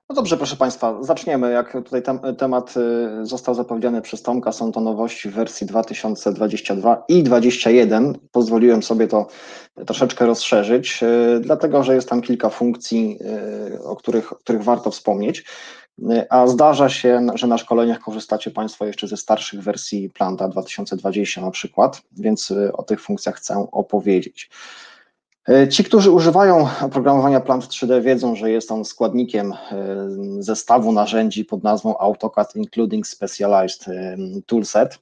No dobrze, proszę Państwa, zaczniemy. Jak tutaj temat został zapowiedziany przez Tomka, są to nowości w wersji 2022 i 2021. Pozwoliłem sobie to troszeczkę rozszerzyć, dlatego że jest tam kilka funkcji, o których warto wspomnieć. A zdarza się, że na szkoleniach korzystacie Państwo jeszcze ze starszych wersji Planta 2020 na przykład, więc o tych funkcjach chcę opowiedzieć. Ci, którzy używają oprogramowania Plant 3D, wiedzą, że jest on składnikiem zestawu narzędzi pod nazwą AutoCAD Including Specialized Toolset.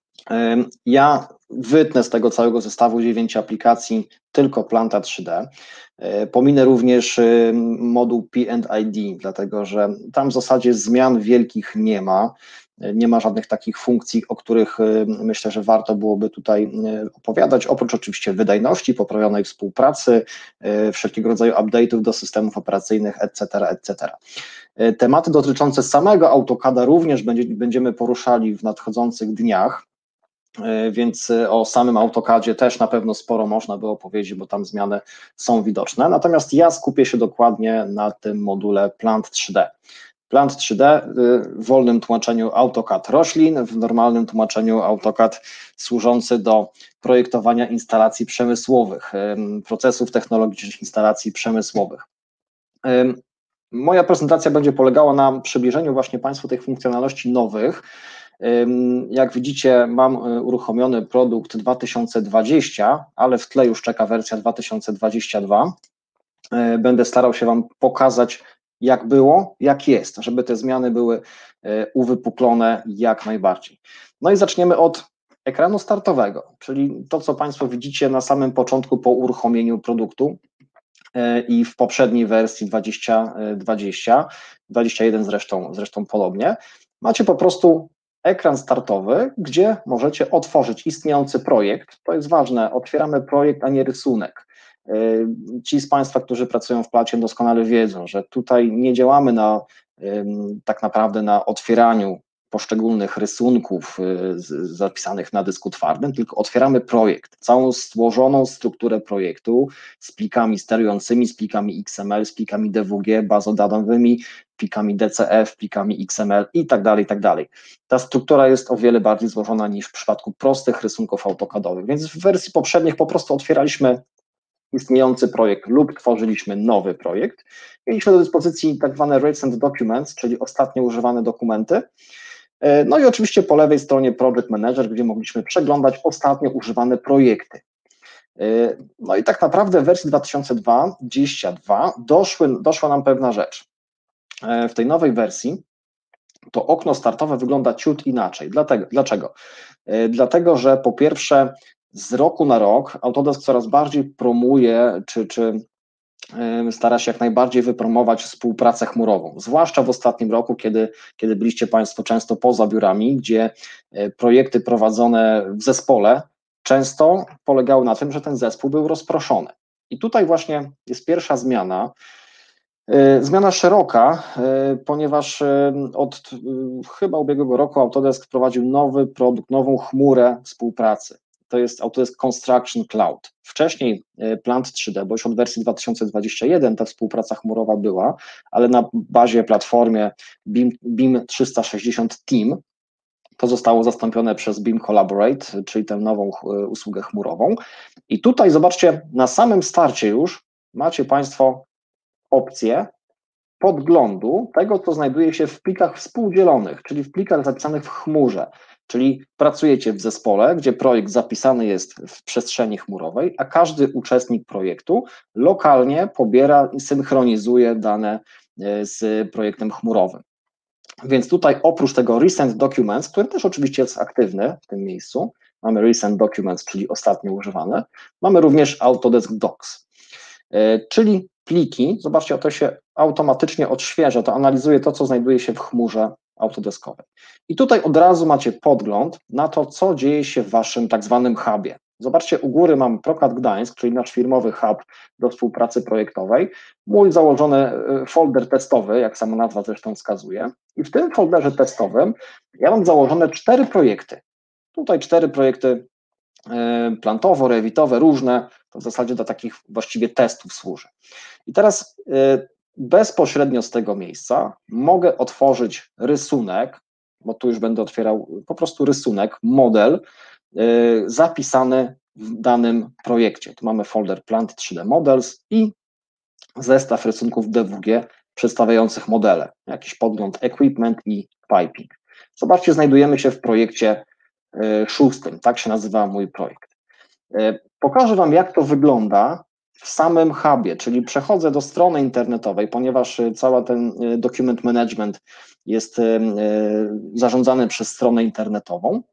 Ja wytnę z tego całego zestawu 9 aplikacji tylko Planta 3D. Pominę również moduł P&ID, dlatego że tam w zasadzie zmian wielkich nie ma. Nie ma żadnych takich funkcji, o których myślę, że warto byłoby tutaj opowiadać, oprócz oczywiście wydajności, poprawionej współpracy, wszelkiego rodzaju update'ów do systemów operacyjnych, etc., etc. Tematy dotyczące samego AutoCADa również będziemy poruszali w nadchodzących dniach, więc o samym AutoCADzie też na pewno sporo można by opowiedzieć, bo tam zmiany są widoczne, natomiast ja skupię się dokładnie na tym module Plant 3D. Plant 3D w wolnym tłumaczeniu AutoCAD roślin, w normalnym tłumaczeniu AutoCAD służący do projektowania instalacji przemysłowych, procesów technologicznych instalacji przemysłowych. Moja prezentacja będzie polegała na przybliżeniu właśnie Państwu tych funkcjonalności nowych. Jak widzicie, mam uruchomiony produkt 2020, ale w tle już czeka wersja 2022. Będę starał się Wam pokazać, jak było, jak jest, żeby te zmiany były uwypuklone jak najbardziej. No i zaczniemy od ekranu startowego, czyli to, co Państwo widzicie na samym początku po uruchomieniu produktu i w poprzedniej wersji 2020, 21 zresztą podobnie. Macie po prostu ekran startowy, gdzie możecie otworzyć istniejący projekt. To jest ważne, otwieramy projekt, a nie rysunek. Ci z Państwa, którzy pracują w Placie, doskonale wiedzą, że tutaj nie działamy tak naprawdę na otwieraniu poszczególnych rysunków zapisanych na dysku twardym, tylko otwieramy projekt, całą złożoną strukturę projektu z plikami sterującymi, z plikami XML, z plikami DWG, bazodanowymi, plikami DCF, plikami XML i tak dalej, i tak dalej. Ta struktura jest o wiele bardziej złożona niż w przypadku prostych rysunków AutoCADowych, więc w wersji poprzednich po prostu otwieraliśmy istniejący projekt lub tworzyliśmy nowy projekt. Mieliśmy do dyspozycji tak zwane recent documents, czyli ostatnio używane dokumenty. No i oczywiście po lewej stronie Project Manager, gdzie mogliśmy przeglądać ostatnio używane projekty. No i tak naprawdę w wersji 2022 doszła nam pewna rzecz. W tej nowej wersji to okno startowe wygląda ciut inaczej. Dlaczego? Dlatego, że po pierwsze z roku na rok Autodesk coraz bardziej promuje, czy stara się jak najbardziej wypromować współpracę chmurową, zwłaszcza w ostatnim roku, kiedy byliście Państwo często poza biurami, gdzie projekty prowadzone w zespole często polegały na tym, że ten zespół był rozproszony. I tutaj właśnie jest pierwsza zmiana szeroka, ponieważ od chyba ubiegłego roku Autodesk wprowadził nowy produkt, nową chmurę współpracy. To jest Autodesk Construction Cloud. Wcześniej Plant 3D, bo już od wersji 2021 ta współpraca chmurowa była, ale na bazie platformie BIM 360 Team, to zostało zastąpione przez BIM Collaborate, czyli tę nową usługę chmurową. I tutaj zobaczcie, na samym starcie już macie Państwo opcję podglądu tego, co znajduje się w plikach współdzielonych, czyli w plikach zapisanych w chmurze, czyli pracujecie w zespole, gdzie projekt zapisany jest w przestrzeni chmurowej, a każdy uczestnik projektu lokalnie pobiera i synchronizuje dane z projektem chmurowym. Więc tutaj oprócz tego Recent Documents, który też oczywiście jest aktywny w tym miejscu, mamy Recent Documents, czyli ostatnio używane, mamy również Autodesk Docs, czyli pliki, zobaczcie, to się automatycznie odświeża, to analizuje to, co znajduje się w chmurze autodeskowej. I tutaj od razu macie podgląd na to, co dzieje się w Waszym tak zwanym hubie. Zobaczcie, u góry mam ProCAD Gdańsk, czyli nasz firmowy hub do współpracy projektowej, mój założony folder testowy, jak sama nazwa zresztą wskazuje, i w tym folderze testowym ja mam założone 4 projekty. Tutaj 4 projekty plantowo, rewitowe, różne, to w zasadzie do takich właściwie testów służy. I teraz bezpośrednio z tego miejsca mogę otworzyć rysunek, bo tu już będę otwierał po prostu rysunek, model zapisany w danym projekcie. Tu mamy folder Plant 3D Models i zestaw rysunków DWG przedstawiających modele, jakiś podgląd Equipment i Piping. Zobaczcie, znajdujemy się w projekcie 6, tak się nazywa mój projekt. Pokażę Wam, jak to wygląda w samym hubie, czyli przechodzę do strony internetowej, ponieważ cały ten document management jest zarządzany przez stronę internetową.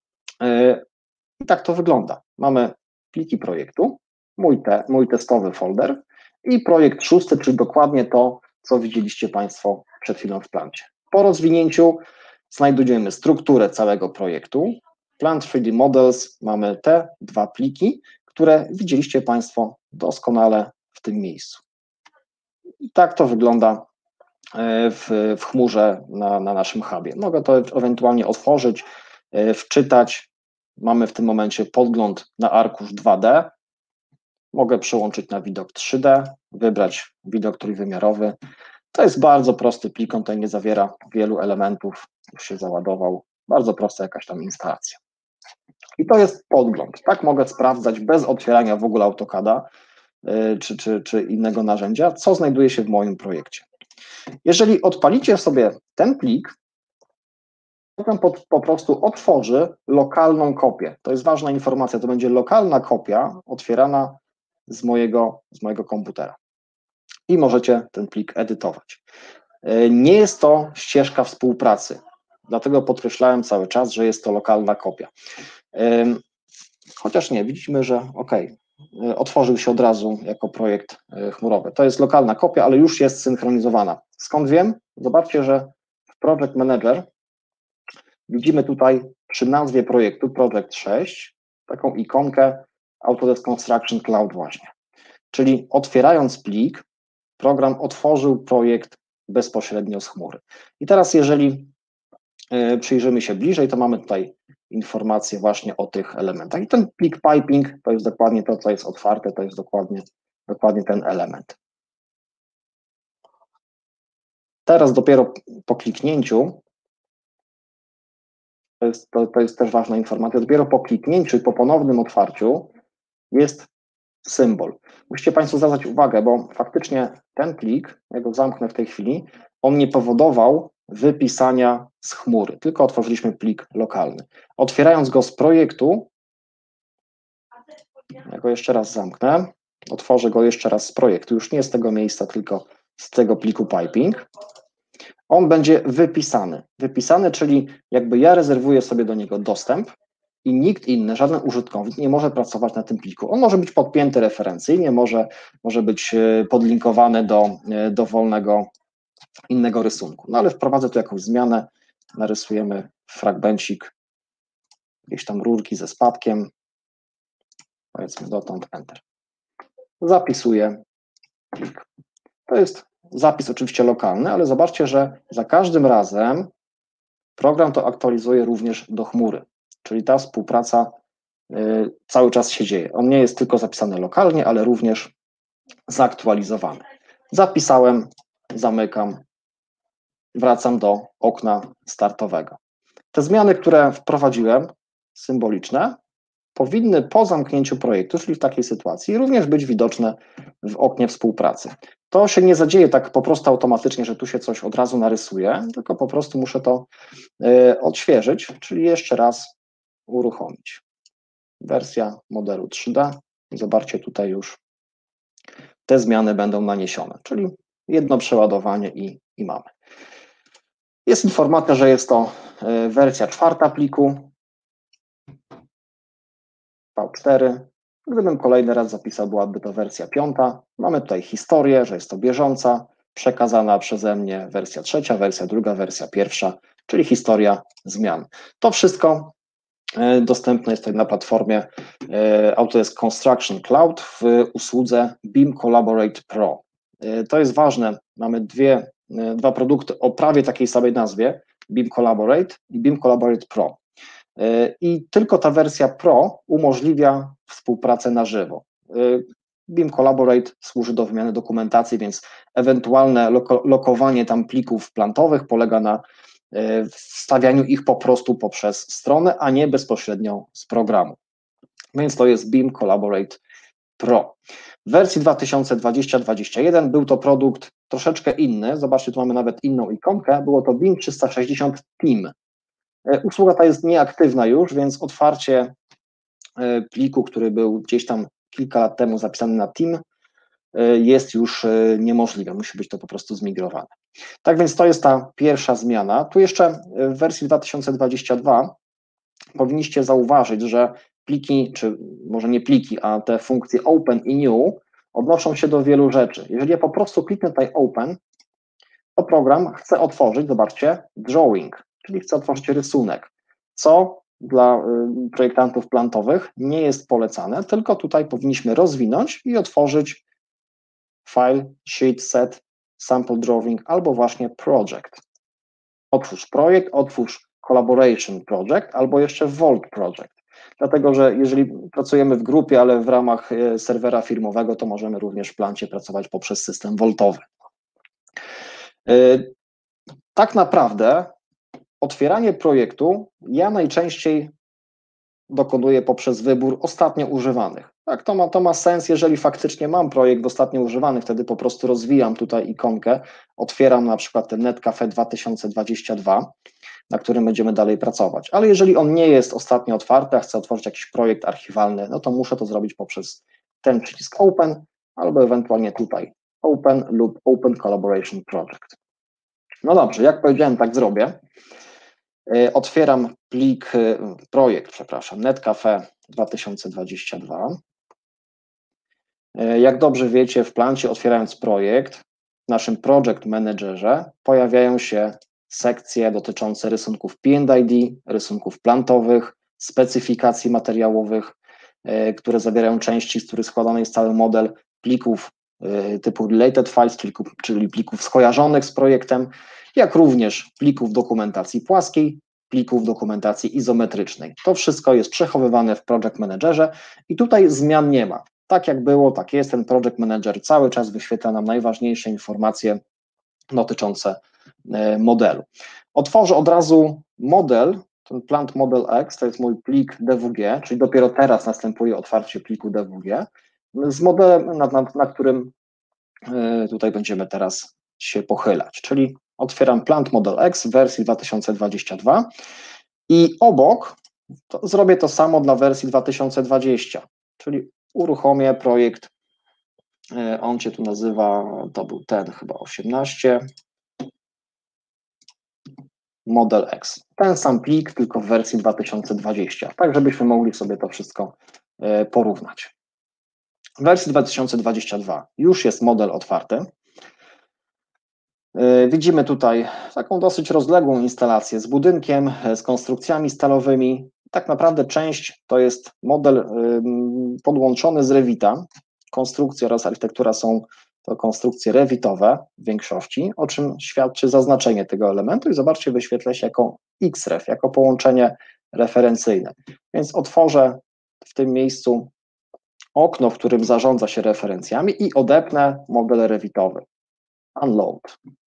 I tak to wygląda. Mamy pliki projektu, mój testowy folder i projekt 6, czyli dokładnie to, co widzieliście Państwo przed chwilą w plancie. Po rozwinięciu znajdujemy strukturę całego projektu. Plant 3D Models, mamy te 2 pliki, które widzieliście Państwo doskonale w tym miejscu. I tak to wygląda w chmurze na naszym hubie. Mogę to ewentualnie otworzyć, wczytać. Mamy w tym momencie podgląd na arkusz 2D. Mogę przełączyć na widok 3D, wybrać widok trójwymiarowy. To jest bardzo prosty plik, on tutaj nie zawiera wielu elementów, już się załadował. Bardzo prosta jakaś tam instalacja. I to jest podgląd. Tak mogę sprawdzać bez otwierania w ogóle AutoCADa czy innego narzędzia, co znajduje się w moim projekcie. Jeżeli odpalicie sobie ten plik, potem po prostu otworzy lokalną kopię. To jest ważna informacja, to będzie lokalna kopia otwierana z mojego komputera. I możecie ten plik edytować. Nie jest to ścieżka współpracy, dlatego podkreślałem cały czas, że jest to lokalna kopia. Chociaż nie, widzimy, że OK, otworzył się od razu jako projekt chmurowy. To jest lokalna kopia, ale już jest synchronizowana. Skąd wiem? Zobaczcie, że w Project Manager widzimy tutaj przy nazwie projektu Project 6 taką ikonkę Autodesk Construction Cloud właśnie. Czyli otwierając plik, program otworzył projekt bezpośrednio z chmury. I teraz jeżeli przyjrzymy się bliżej, to mamy tutaj informacje właśnie o tych elementach. I ten plik piping to jest dokładnie to, co jest otwarte, to jest dokładnie ten element. Teraz dopiero po kliknięciu, to jest też ważna informacja, dopiero po kliknięciu i po ponownym otwarciu jest symbol. Musicie Państwo zwracać uwagę, bo faktycznie ten plik, ja go zamknę w tej chwili, on nie powodował wypisania z chmury, tylko otworzyliśmy plik lokalny. Otwierając go z projektu, ja go jeszcze raz zamknę, otworzę go jeszcze raz z projektu, już nie z tego miejsca, tylko z tego pliku piping, on będzie wypisany. Wypisany, czyli jakby ja rezerwuję sobie do niego dostęp i nikt inny, żaden użytkownik nie może pracować na tym pliku. On może być podpięty referencyjnie, może być podlinkowany do dowolnego innego rysunku. No ale wprowadzę tu jakąś zmianę, narysujemy fragmencik, jakieś tam rurki ze spadkiem, powiedzmy dotąd, Enter. Zapisuję plik. To jest zapis oczywiście lokalny, ale zobaczcie, że za każdym razem program to aktualizuje również do chmury, czyli ta współpraca cały czas się dzieje. On nie jest tylko zapisany lokalnie, ale również zaktualizowany. Zapisałem, zamykam, wracam do okna startowego. Te zmiany, które wprowadziłem, symboliczne, powinny po zamknięciu projektu, czyli w takiej sytuacji, również być widoczne w oknie współpracy. To się nie zadzieje tak po prostu automatycznie, że tu się coś od razu narysuje, tylko po prostu muszę to odświeżyć, czyli jeszcze raz uruchomić. Wersja modelu 3D. Zobaczcie, tutaj już te zmiany będą naniesione, czyli jedno przeładowanie i mamy. Jest informacja, że jest to wersja 4 pliku, V4. Gdybym kolejny raz zapisał, byłaby to wersja 5. Mamy tutaj historię, że jest to bieżąca, przekazana przeze mnie wersja 3, wersja 2, wersja 1, czyli historia zmian. To wszystko dostępne jest tutaj na platformie Autodesk Construction Cloud w usłudze BIM Collaborate Pro. To jest ważne, mamy dwa produkty o prawie takiej samej nazwie, BIM Collaborate i BIM Collaborate Pro. I tylko ta wersja Pro umożliwia współpracę na żywo. BIM Collaborate służy do wymiany dokumentacji, więc ewentualne lokowanie tam plików plantowych polega na wstawianiu ich po prostu poprzez stronę, a nie bezpośrednio z programu. Więc to jest BIM Collaborate Pro. W wersji 2020-2021 był to produkt troszeczkę inny. Zobaczcie, tu mamy nawet inną ikonkę. Było to BIM 360 Team. Usługa ta jest nieaktywna już, więc otwarcie pliku, który był gdzieś tam kilka lat temu zapisany na Team, jest już niemożliwe. Musi być to po prostu zmigrowane. Tak więc to jest ta pierwsza zmiana. Tu jeszcze w wersji 2022 powinniście zauważyć, że pliki, czy może nie pliki, a te funkcje Open i New odnoszą się do wielu rzeczy. Jeżeli ja po prostu kliknę tutaj Open, to program chce otworzyć, zobaczcie, Drawing, czyli chce otworzyć rysunek, co dla projektantów plantowych nie jest polecane, tylko tutaj powinniśmy rozwinąć i otworzyć File, Sheet, Set, Sample Drawing albo właśnie Project. Otwórz projekt, otwórz Collaboration Project albo jeszcze Vault Project. Dlatego, że jeżeli pracujemy w grupie, ale w ramach serwera firmowego, to możemy również w plancie pracować poprzez system Vaultowy. Tak naprawdę otwieranie projektu ja najczęściej dokonuję poprzez wybór ostatnio używanych. Tak, to ma sens, jeżeli faktycznie mam projekt ostatnio używany, wtedy po prostu rozwijam tutaj ikonkę, otwieram na przykład ten Netcafe 2022, na którym będziemy dalej pracować. Ale jeżeli on nie jest ostatnio otwarty, a chcę otworzyć jakiś projekt archiwalny, no to muszę to zrobić poprzez ten przycisk Open, albo ewentualnie tutaj Open lub Open Collaboration Project. No dobrze, jak powiedziałem, tak zrobię. Otwieram projekt, Netcafe 2022. Jak dobrze wiecie, w plancie otwierając projekt, w naszym Project Managerze pojawiają się sekcje dotyczące rysunków P&ID, rysunków plantowych, specyfikacji materiałowych, które zawierają części, z których składany jest cały model, plików typu related files, czyli plików skojarzonych z projektem, jak również plików dokumentacji płaskiej, plików dokumentacji izometrycznej. To wszystko jest przechowywane w Project Managerze i tutaj zmian nie ma. Tak jak było, tak jest, ten Project Manager cały czas wyświetla nam najważniejsze informacje dotyczące modelu. Otworzę od razu model, ten Plant Model X, to jest mój plik DWG, czyli dopiero teraz następuje otwarcie pliku DWG, z modelem, na którym tutaj będziemy teraz się pochylać, czyli otwieram Plant Model X w wersji 2022 i obok zrobię to samo dla wersji 2020, czyli uruchomię projekt, on się tu nazywa, to był ten chyba 18, Model X. Ten sam plik, tylko w wersji 2020, tak żebyśmy mogli sobie to wszystko porównać. W wersji 2022 już jest model otwarty. Widzimy tutaj taką dosyć rozległą instalację z budynkiem, z konstrukcjami stalowymi. Tak naprawdę część to jest model podłączony z Revita. Konstrukcja oraz architektura są to konstrukcje revitowe w większości, o czym świadczy zaznaczenie tego elementu i zobaczcie, wyświetla się jako XREF, jako połączenie referencyjne. Więc otworzę w tym miejscu okno, w którym zarządza się referencjami i odepnę model revitowy. Unload.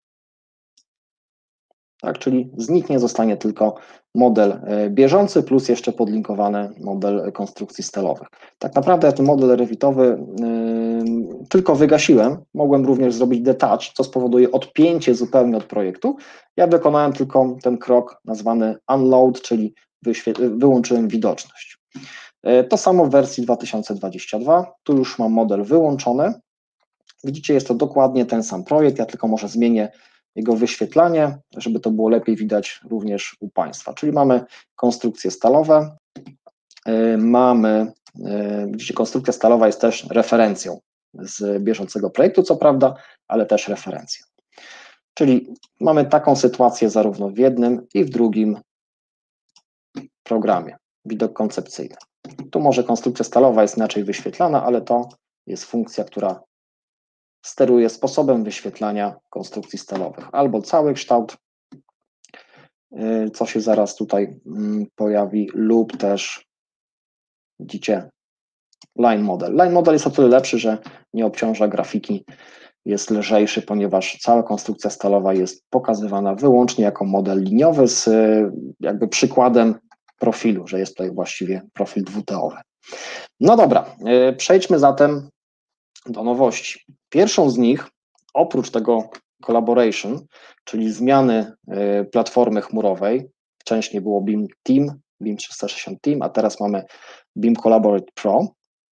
Tak, czyli zniknie, zostanie tylko model bieżący plus jeszcze podlinkowany model konstrukcji stalowych. Tak naprawdę ja ten model revitowy tylko wygasiłem, mogłem również zrobić detach, co spowoduje odpięcie zupełnie od projektu. Ja wykonałem tylko ten krok nazwany unload, czyli wyłączyłem widoczność. To samo w wersji 2022, tu już mam model wyłączony. Widzicie, jest to dokładnie ten sam projekt, ja tylko może zmienię jego wyświetlanie, żeby to było lepiej widać również u Państwa. Czyli mamy konstrukcje stalowe, widzicie, konstrukcja stalowa jest też referencją z bieżącego projektu, co prawda, ale też referencją. Czyli mamy taką sytuację zarówno w jednym i w drugim programie, widok koncepcyjny. Tu może konstrukcja stalowa jest inaczej wyświetlana, ale to jest funkcja, która steruje sposobem wyświetlania konstrukcji stalowych. Albo cały kształt, co się zaraz tutaj pojawi, lub też, widzicie, Line Model. Line Model jest o tyle lepszy, że nie obciąża grafiki, jest lżejszy, ponieważ cała konstrukcja stalowa jest pokazywana wyłącznie jako model liniowy z jakby przykładem profilu, że jest tutaj właściwie profil dwuteowy. No dobra, przejdźmy zatem do nowości. Pierwszą z nich, oprócz tego collaboration, czyli zmiany platformy chmurowej, wcześniej było BIM Team, BIM 360 Team, a teraz mamy BIM Collaborate Pro,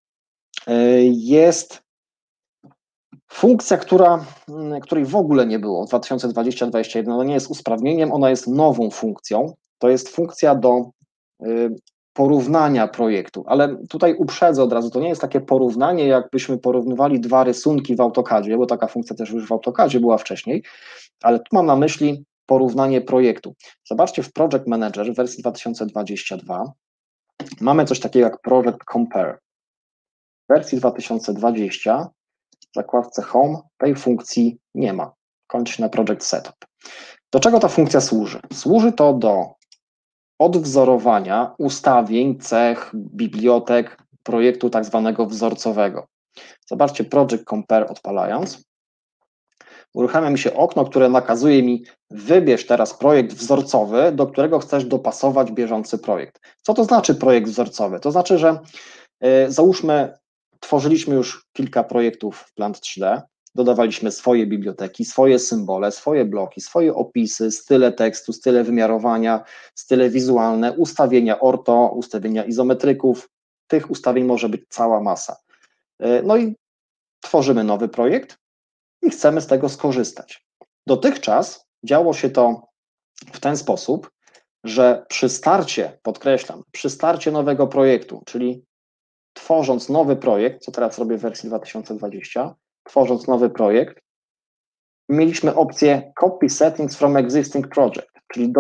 jest funkcja, której w ogóle nie było w 2020-2021, ona nie jest usprawnieniem, ona jest nową funkcją, to jest funkcja do porównania projektu, ale tutaj uprzedzę od razu, to nie jest takie porównanie, jakbyśmy porównywali dwa rysunki w AutoCADzie, bo taka funkcja też już w AutoCADzie była wcześniej, ale tu mam na myśli porównanie projektu. Zobaczcie, w Project Manager w wersji 2022 mamy coś takiego jak Project Compare. W wersji 2020 w zakładce Home tej funkcji nie ma, kończy się na Project Setup. Do czego ta funkcja służy? Służy to do odwzorowania ustawień, cech, bibliotek projektu tak zwanego wzorcowego. Zobaczcie, Project Compare odpalając, uruchamia mi się okno, które nakazuje mi wybierz teraz projekt wzorcowy, do którego chcesz dopasować bieżący projekt. Co to znaczy projekt wzorcowy? To znaczy, że załóżmy, tworzyliśmy już kilka projektów w Plant 3D, dodawaliśmy swoje biblioteki, swoje symbole, swoje bloki, swoje opisy, style tekstu, style wymiarowania, style wizualne, ustawienia orto, ustawienia izometryków. Tych ustawień może być cała masa. No i tworzymy nowy projekt i chcemy z tego skorzystać. Dotychczas działo się to w ten sposób, że przy starcie, podkreślam, przy starcie nowego projektu, czyli tworząc nowy projekt, co teraz robię w wersji 2020, tworząc nowy projekt, mieliśmy opcję Copy Settings from Existing Project, czyli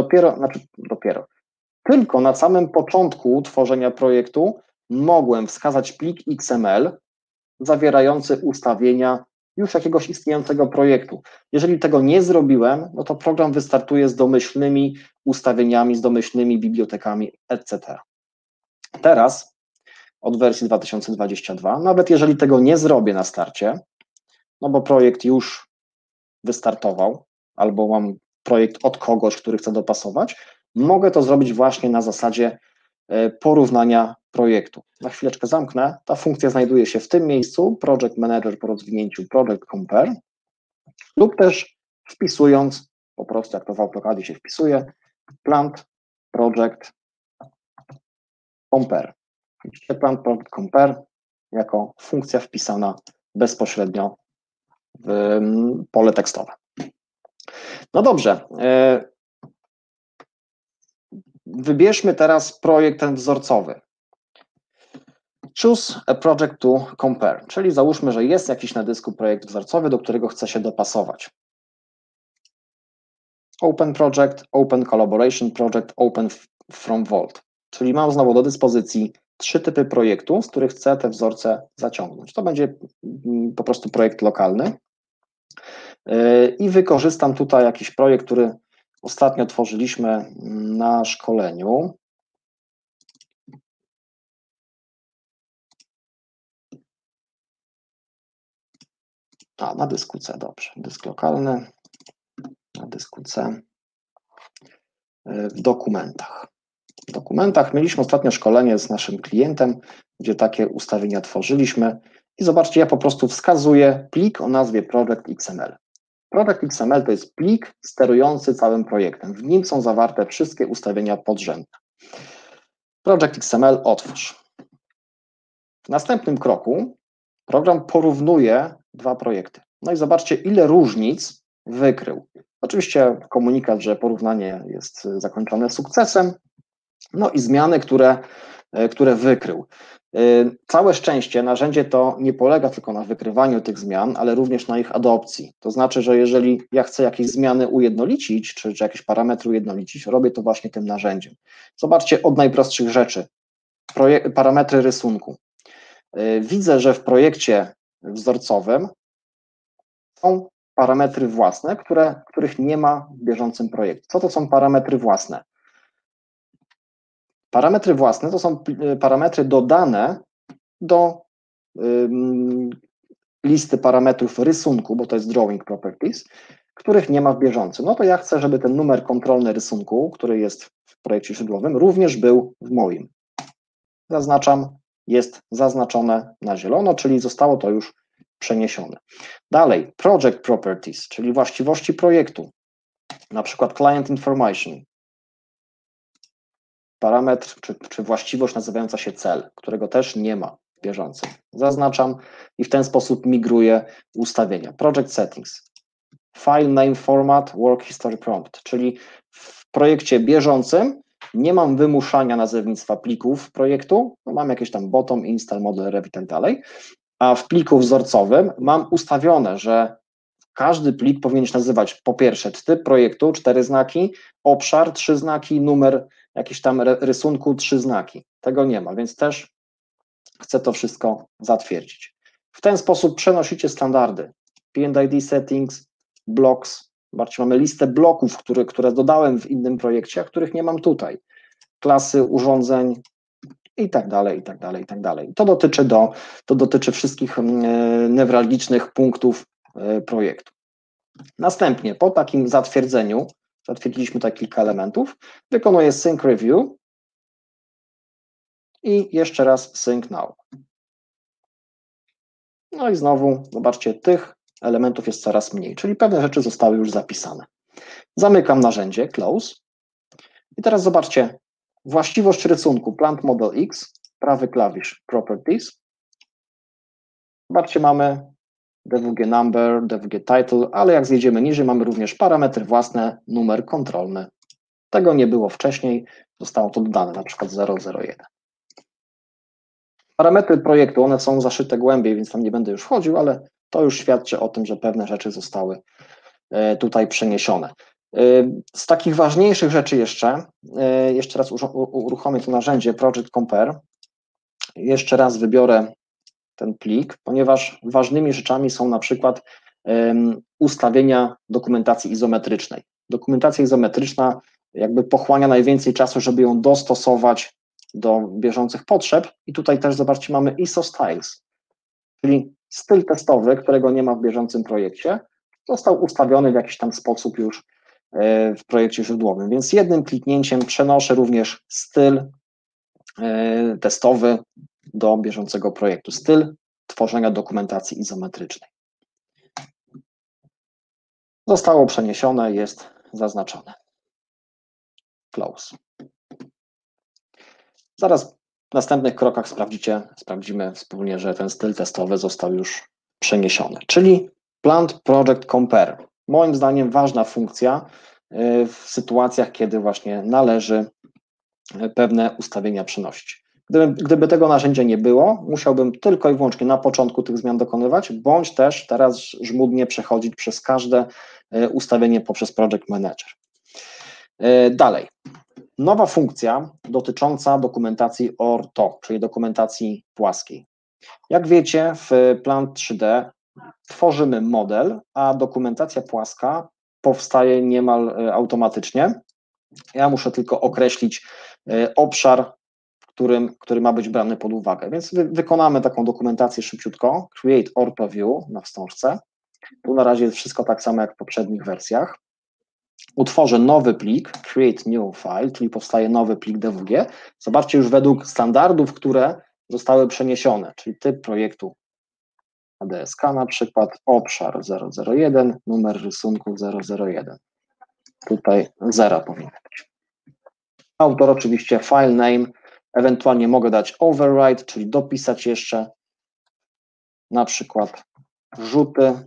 tylko na samym początku tworzenia projektu mogłem wskazać plik XML zawierający ustawienia już jakiegoś istniejącego projektu. Jeżeli tego nie zrobiłem, no to program wystartuje z domyślnymi ustawieniami, z domyślnymi bibliotekami, etc. Teraz od wersji 2022, nawet jeżeli tego nie zrobię na starcie, no bo projekt już wystartował, albo mam projekt od kogoś, który chce dopasować, mogę to zrobić właśnie na zasadzie porównania projektu. Na chwileczkę zamknę, ta funkcja znajduje się w tym miejscu, Project Manager po rozwinięciu Project Compare, lub też wpisując, po prostu jak to w AutoCADzie się wpisuje, Plant Project Compare. Widzicie, Plant Project Compare jako funkcja wpisana bezpośrednio w pole tekstowe. No dobrze, wybierzmy teraz projekt ten wzorcowy. Choose a project to compare, czyli załóżmy, że jest jakiś na dysku projekt wzorcowy, do którego chcę się dopasować. Open Project, Open Collaboration Project, Open from Vault, czyli mam znowu do dyspozycji 3 typy projektu, z których chcę te wzorce zaciągnąć. To będzie po prostu projekt lokalny i wykorzystam tutaj jakiś projekt, który ostatnio tworzyliśmy na szkoleniu. Na dysku C, dobrze. Dysk lokalny, na dysku C, w dokumentach. W dokumentach mieliśmy ostatnio szkolenie z naszym klientem, gdzie takie ustawienia tworzyliśmy i zobaczcie, ja po prostu wskazuję plik o nazwie Project XML. Project XML to jest plik sterujący całym projektem. W nim są zawarte wszystkie ustawienia podrzędne. Project XML otwórz. W następnym kroku program porównuje dwa projekty. No i zobaczcie, ile różnic wykrył. Oczywiście komunikat, że porównanie jest zakończone sukcesem, no i zmiany, które wykrył. Całe szczęście narzędzie to nie polega tylko na wykrywaniu tych zmian, ale również na ich adopcji. To znaczy, że jeżeli ja chcę jakieś zmiany ujednolicić, czy jakieś parametry ujednolicić, robię to właśnie tym narzędziem. Zobaczcie od najprostszych rzeczy. Parametry rysunku. Widzę, że w projekcie wzorcowym są parametry własne, których nie ma w bieżącym projekcie. Co to są parametry własne? Parametry własne to są parametry dodane do listy parametrów rysunku, bo to jest drawing properties, których nie ma w bieżącym. No to ja chcę, żeby ten numer kontrolny rysunku, który jest w projekcie źródłowym, również był w moim. Zaznaczam, jest zaznaczone na zielono, czyli zostało to już przeniesione. Dalej, project properties, czyli właściwości projektu, na przykład client information, parametr czy właściwość nazywająca się cel, którego też nie ma w bieżącym. Zaznaczam i w ten sposób migruję ustawienia. Project settings, file name format, work history prompt, czyli w projekcie bieżącym nie mam wymuszania nazewnictwa plików projektu, no mam jakieś tam bottom, install, model, rev i tak dalej, a w pliku wzorcowym mam ustawione, że każdy plik powinien się nazywać po pierwsze typ projektu, 4 znaki, obszar, 3 znaki, numer jakiś tam rysunku, 3 znaki. Tego nie ma, więc też chcę to wszystko zatwierdzić. W ten sposób przenosicie standardy. P&ID settings, blocks. Zobaczcie, mamy listę bloków, które dodałem w innym projekcie, a których nie mam tutaj. Klasy, urządzeń i tak dalej, i tak dalej, i tak dalej. To dotyczy wszystkich newralgicznych punktów projektu. Następnie po takim zatwierdzeniu, zatwierdziliśmy tutaj kilka elementów, wykonuję sync review i jeszcze raz sync now. No i znowu, zobaczcie, tych elementów jest coraz mniej, czyli pewne rzeczy zostały już zapisane. Zamykam narzędzie, close. I teraz zobaczcie, właściwość rysunku, plant model X, prawy klawisz, properties. Zobaczcie, mamy DWG number, DWG title, ale jak zjedziemy niżej, mamy również parametry własne, numer kontrolny. Tego nie było wcześniej, zostało to dodane, na przykład 001. Parametry projektu, one są zaszyte głębiej, więc tam nie będę już wchodził, ale to już świadczy o tym, że pewne rzeczy zostały tutaj przeniesione. Z takich ważniejszych rzeczy jeszcze raz uruchomię to narzędzie Project Compare. Jeszcze raz wybiorę ten plik, ponieważ ważnymi rzeczami są na przykład ustawienia dokumentacji izometrycznej. Dokumentacja izometryczna jakby pochłania najwięcej czasu, żeby ją dostosować do bieżących potrzeb i tutaj też zobaczcie, mamy ISO Styles, czyli styl testowy, którego nie ma w bieżącym projekcie, został ustawiony w jakiś tam sposób już w projekcie źródłowym, więc jednym kliknięciem przenoszę również styl testowy do bieżącego projektu, styl tworzenia dokumentacji izometrycznej. Zostało przeniesione, jest zaznaczone. Close. Zaraz w następnych krokach sprawdzimy wspólnie, że ten styl testowy został już przeniesiony. Czyli Plant Project Compare. Moim zdaniem ważna funkcja w sytuacjach, kiedy właśnie należy pewne ustawienia przenosić. Gdyby tego narzędzia nie było, musiałbym tylko i wyłącznie na początku tych zmian dokonywać, bądź też teraz żmudnie przechodzić przez każde ustawienie poprzez Project Manager. Dalej. Nowa funkcja dotycząca dokumentacji orto, czyli dokumentacji płaskiej. Jak wiecie, w Plant 3D tworzymy model, a dokumentacja płaska powstaje niemal automatycznie. Ja muszę tylko określić obszar, który ma być brany pod uwagę. Więc wykonamy taką dokumentację szybciutko. Create Ortho View na wstążce. Tu na razie jest wszystko tak samo jak w poprzednich wersjach. Utworzę nowy plik, create new file, czyli powstaje nowy plik DWG. Zobaczcie już według standardów, które zostały przeniesione, czyli typ projektu ADSK na przykład, obszar 001, numer rysunku 001. Tutaj 0 powinno być. Autor oczywiście file name, ewentualnie mogę dać override, czyli dopisać jeszcze na przykład rzuty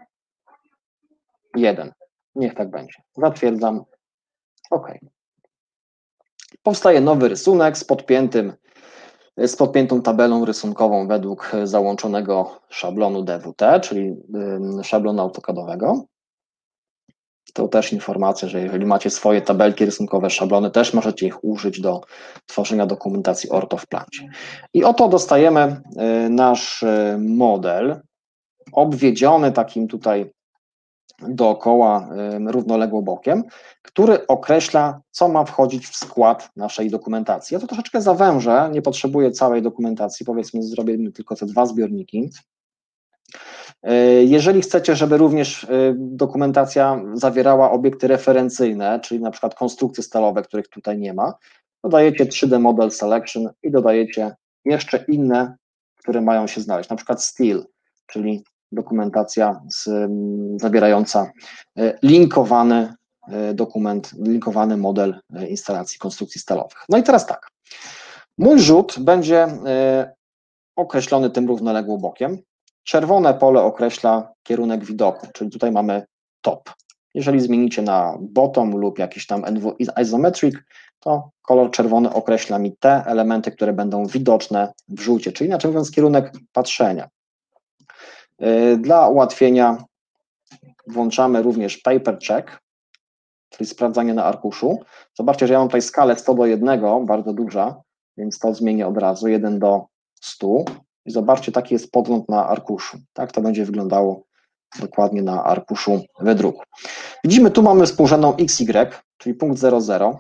1. Niech tak będzie. Zatwierdzam. OK. Powstaje nowy rysunek z podpiętą tabelą rysunkową według załączonego szablonu DWT, czyli szablonu AutoCAD-owego. To też informacja, że jeżeli macie swoje tabelki rysunkowe, szablony, też możecie ich użyć do tworzenia dokumentacji orto w plancie. I oto dostajemy nasz model obwiedziony takim tutaj dookoła równoległobokiem, który określa, co ma wchodzić w skład naszej dokumentacji. Ja to troszeczkę zawężę, nie potrzebuję całej dokumentacji, powiedzmy zrobimy tylko te 2 zbiorniki. Jeżeli chcecie, żeby również dokumentacja zawierała obiekty referencyjne, czyli na przykład konstrukcje stalowe, których tutaj nie ma, dodajecie 3D Model Selection i dodajecie jeszcze inne, które mają się znaleźć, na przykład Steel, czyli dokumentacja zawierająca linkowany dokument, linkowany model instalacji konstrukcji stalowych. No i teraz tak, mój rzut będzie określony tym równoległobokiem. Czerwone pole określa kierunek widoku, czyli tutaj mamy top. Jeżeli zmienicie na bottom lub jakiś tam isometric, to kolor czerwony określa mi te elementy, które będą widoczne w rzucie, czyli inaczej mówiąc kierunek patrzenia. Dla ułatwienia włączamy również paper check, czyli sprawdzanie na arkuszu. Zobaczcie, że ja mam tutaj skalę 100:1, bardzo duża, więc to zmienię od razu, 1:100. I zobaczcie, taki jest podgląd na arkuszu. Tak to będzie wyglądało dokładnie na arkuszu wydruku. Widzimy, tu mamy współrzędną XY, czyli punkt 00.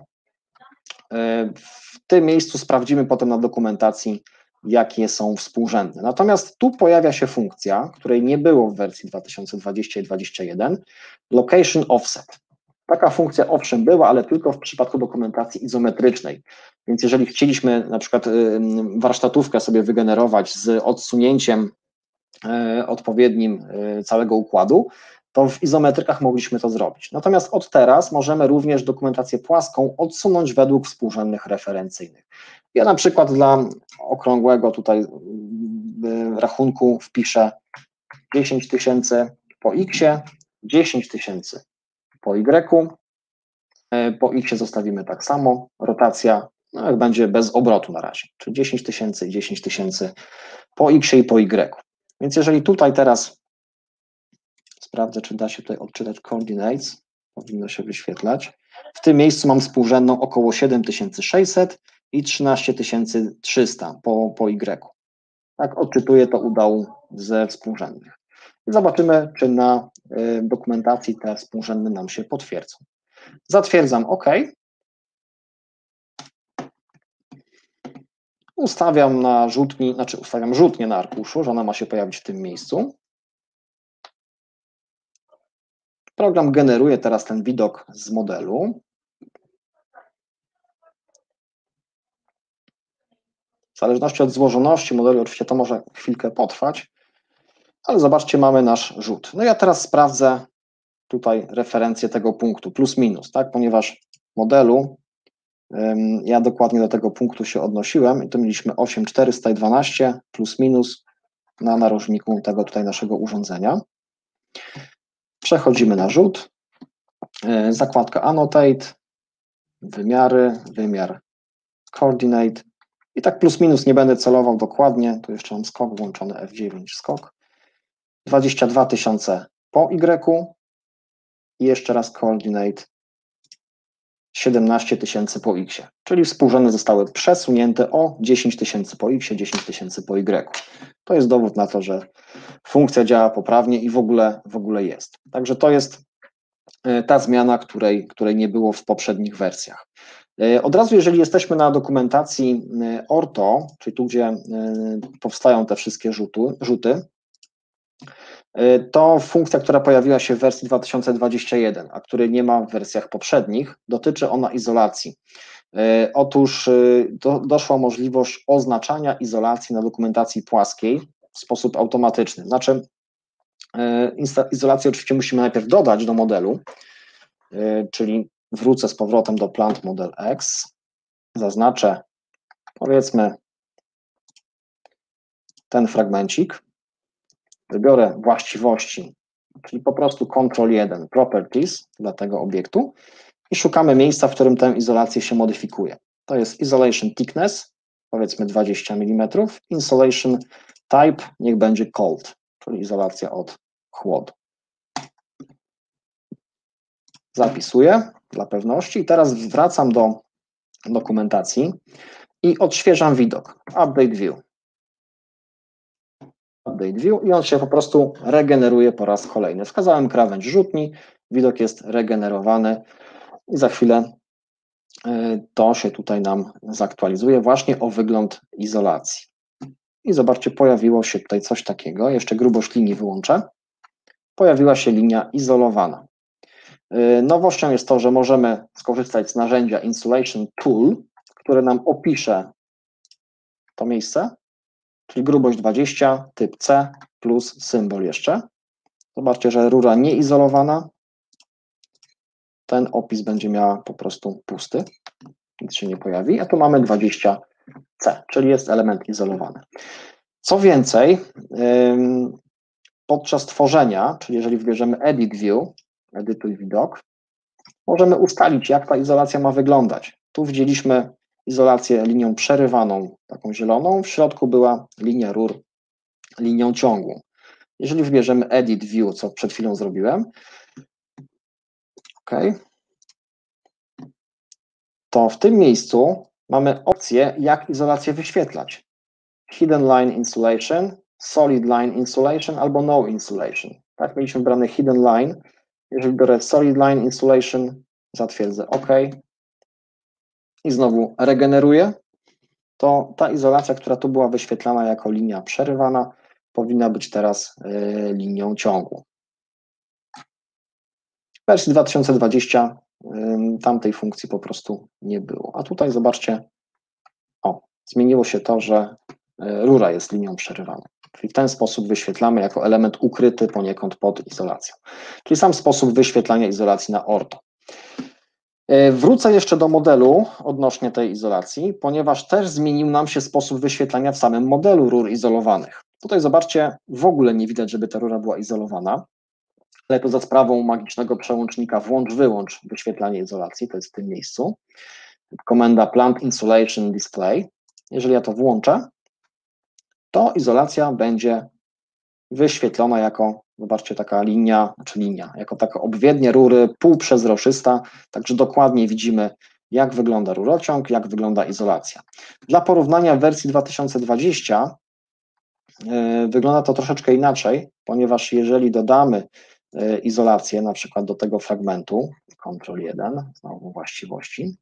W tym miejscu sprawdzimy potem na dokumentacji, jakie są współrzędne. Natomiast tu pojawia się funkcja, której nie było w wersji 2020 i 2021, location offset. Taka funkcja owszem była, ale tylko w przypadku dokumentacji izometrycznej. Więc jeżeli chcieliśmy na przykład warsztatówkę sobie wygenerować z odsunięciem odpowiednim całego układu, to w izometrykach mogliśmy to zrobić. Natomiast od teraz możemy również dokumentację płaską odsunąć według współrzędnych referencyjnych. Ja na przykład dla okrągłego tutaj rachunku wpiszę 10 000 po X, 10 000 po Y, po X zostawimy tak samo, rotacja no jak będzie bez obrotu na razie, czyli 10 000 i 10 000 po X i po Y. Więc jeżeli tutaj teraz sprawdzę, czy da się tutaj odczytać coordinates, powinno się wyświetlać. W tym miejscu mam współrzędną około 7600 i 13300 po Y. Tak, odczytuję to u dołu ze współrzędnych. I zobaczymy, czy na dokumentacji te współrzędne nam się potwierdzą. Zatwierdzam OK. Ustawiam na rzutni, ustawiam rzutnię na arkuszu, że ona ma się pojawić w tym miejscu. Program generuje teraz ten widok z modelu. W zależności od złożoności modelu, oczywiście to może chwilkę potrwać, ale zobaczcie, mamy nasz rzut. No ja teraz sprawdzę tutaj referencję tego punktu, plus minus, tak, ponieważ modelu ja dokładnie do tego punktu się odnosiłem i to mieliśmy 8412 plus minus na narożniku tego tutaj naszego urządzenia. Przechodzimy na rzut, zakładka Annotate, wymiary, wymiar Coordinate i tak plus minus nie będę celował dokładnie, tu jeszcze mam skok włączony, F9 skok, 22 000 po Y i jeszcze raz Coordinate 17 000 po X, czyli współrzędne zostały przesunięte o 10 000 po X, 10 000 po Y. To jest dowód na to, że funkcja działa poprawnie i w ogóle jest. Także to jest ta zmiana, której nie było w poprzednich wersjach. Od razu, jeżeli jesteśmy na dokumentacji orto, czyli tu, gdzie powstają te wszystkie rzuty, to funkcja, która pojawiła się w wersji 2021, a której nie ma w wersjach poprzednich, dotyczy ona izolacji. Otóż doszła możliwość oznaczania izolacji na dokumentacji płaskiej w sposób automatyczny. Znaczy, izolację oczywiście musimy najpierw dodać do modelu, czyli wrócę z powrotem do Plant Model X, zaznaczę, powiedzmy, ten fragmencik, wybiorę właściwości, czyli po prostu Ctrl+1, Properties dla tego obiektu i szukamy miejsca, w którym tę izolację się modyfikuje. To jest Isolation Thickness, powiedzmy 20 mm, Insolation Type, niech będzie Cold, czyli izolacja od chłodu. Zapisuję dla pewności i teraz wracam do dokumentacji i odświeżam widok. Update View. update view i on się po prostu regeneruje po raz kolejny. Wskazałem krawędź rzutni, widok jest regenerowany i za chwilę to się tutaj nam zaktualizuje właśnie o wygląd izolacji. I zobaczcie, pojawiło się tutaj coś takiego, jeszcze grubość linii wyłączę, pojawiła się linia izolowana. Nowością jest to, że możemy skorzystać z narzędzia Insulation Tool, które nam opisze to miejsce, czyli grubość 20, typ C plus symbol jeszcze. Zobaczcie, że rura nieizolowana, ten opis będzie miała po prostu pusty, nic się nie pojawi, a tu mamy 20C, czyli jest element izolowany. Co więcej, podczas tworzenia, czyli jeżeli wybierzemy Edit View, edytuj widok, możemy ustalić, jak ta izolacja ma wyglądać. Tu widzieliśmy izolację linią przerywaną, taką zieloną, w środku była linia rur linią ciągłą. Jeżeli wybierzemy Edit View, co przed chwilą zrobiłem, OK, to w tym miejscu mamy opcję, jak izolację wyświetlać. Hidden Line Insulation, Solid Line Insulation albo No Insulation. Tak, mieliśmy wybrany Hidden Line. Jeżeli biorę Solid Line Insulation, zatwierdzę OK i znowu regeneruję, to ta izolacja, która tu była wyświetlana jako linia przerywana, powinna być teraz linią ciągłą. W wersji 2020 tamtej funkcji po prostu nie było. A tutaj zobaczcie, zmieniło się to, że rura jest linią przerywaną. Czyli w ten sposób wyświetlamy jako element ukryty poniekąd pod izolacją. Czyli sam sposób wyświetlania izolacji na orto. Wrócę jeszcze do modelu odnośnie tej izolacji, ponieważ też zmienił nam się sposób wyświetlania w samym modelu rur izolowanych. Tutaj zobaczcie, w ogóle nie widać, żeby ta rura była izolowana, ale to za sprawą magicznego przełącznika włącz-wyłącz wyświetlanie izolacji, to jest w tym miejscu. Komenda Plant Insulation Display. Jeżeli ja to włączę, to izolacja będzie wyświetlona jako, zobaczcie, taka linia, jako taka obwiednie rury półprzezroczysta, także dokładnie widzimy, jak wygląda rurociąg, jak wygląda izolacja. Dla porównania w wersji 2020 wygląda to troszeczkę inaczej, ponieważ jeżeli dodamy izolację na przykład do tego fragmentu, Ctrl+1, znowu właściwości,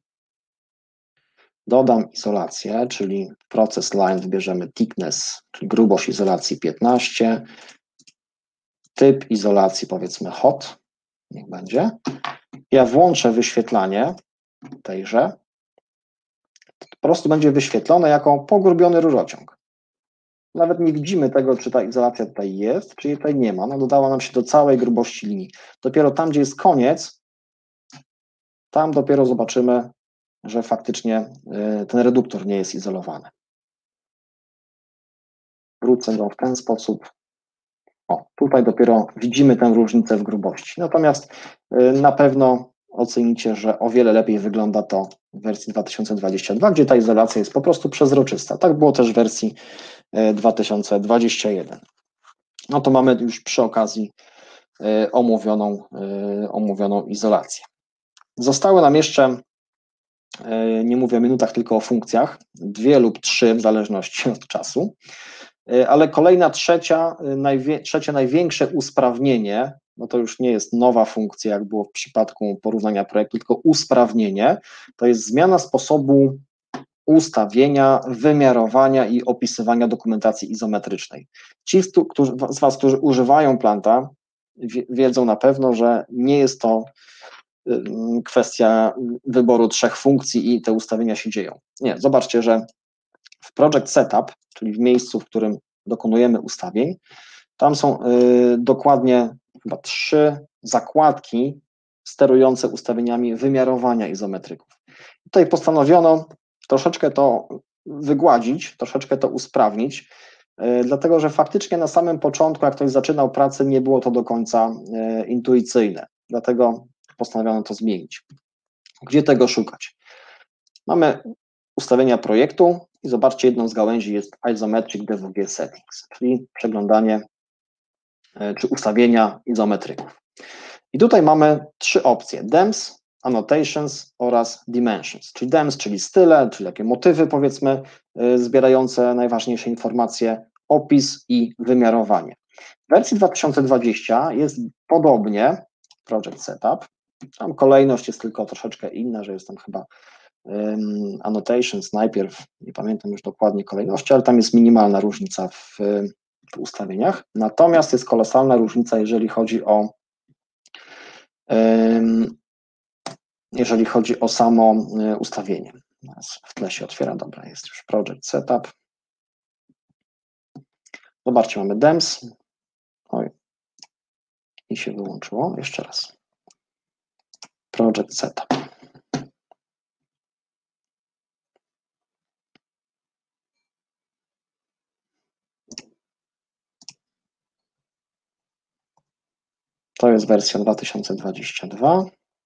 dodam izolację, czyli process line wybierzemy thickness, czyli grubość izolacji 15, typ izolacji powiedzmy hot, niech będzie. Ja włączę wyświetlanie tejże, po prostu będzie wyświetlone jako pogrubiony rurociąg. Nawet nie widzimy tego, czy ta izolacja tutaj jest, czy jej tutaj nie ma. Ona dodała nam się do całej grubości linii. Dopiero tam, gdzie jest koniec, tam dopiero zobaczymy, że faktycznie ten reduktor nie jest izolowany. Wrócę go w ten sposób. Tutaj dopiero widzimy tę różnicę w grubości. Natomiast na pewno ocenicie, że o wiele lepiej wygląda to w wersji 2022, gdzie ta izolacja jest po prostu przezroczysta. Tak było też w wersji 2021. No to mamy już przy okazji omówioną izolację. Zostały nam jeszcze, nie mówię o minutach, tylko o funkcjach, 2 lub 3 w zależności od czasu, ale kolejna trzecie największe usprawnienie, no to już nie jest nowa funkcja, jak było w przypadku porównania projektu, tylko usprawnienie, to jest zmiana sposobu ustawienia, wymiarowania i opisywania dokumentacji izometrycznej. Ci z Was, którzy używają Planta, wiedzą na pewno, że nie jest to kwestia wyboru 3 funkcji i te ustawienia się dzieją. Nie, zobaczcie, że w Project Setup, czyli w miejscu, w którym dokonujemy ustawień, tam są dokładnie chyba 3 zakładki sterujące ustawieniami wymiarowania izometryków. Tutaj postanowiono troszeczkę to wygładzić, troszeczkę to usprawnić, dlatego że faktycznie na samym początku, jak ktoś zaczynał pracę, nie było to do końca intuicyjne, dlatego postanowiono to zmienić. Gdzie tego szukać? Mamy ustawienia projektu i zobaczcie, jedną z gałęzi jest Isometric DWG Settings, czyli przeglądanie czy ustawienia izometryków. I tutaj mamy 3 opcje: DEMS, Annotations oraz Dimensions, czyli DEMS, czyli style, czyli takie motywy, powiedzmy, zbierające najważniejsze informacje, opis i wymiarowanie. W wersji 2020 jest podobnie, Project Setup, tam kolejność jest tylko troszeczkę inna, że jest tam chyba annotations najpierw, nie pamiętam już dokładnie kolejności, ale tam jest minimalna różnica w ustawieniach, natomiast jest kolosalna różnica, jeżeli chodzi o samo ustawienie. W tle się otwiera, dobra, jest już Project Setup. Zobaczcie, mamy DEMS. Oj, i się wyłączyło. Jeszcze raz. Project Setup. To jest wersja 2022.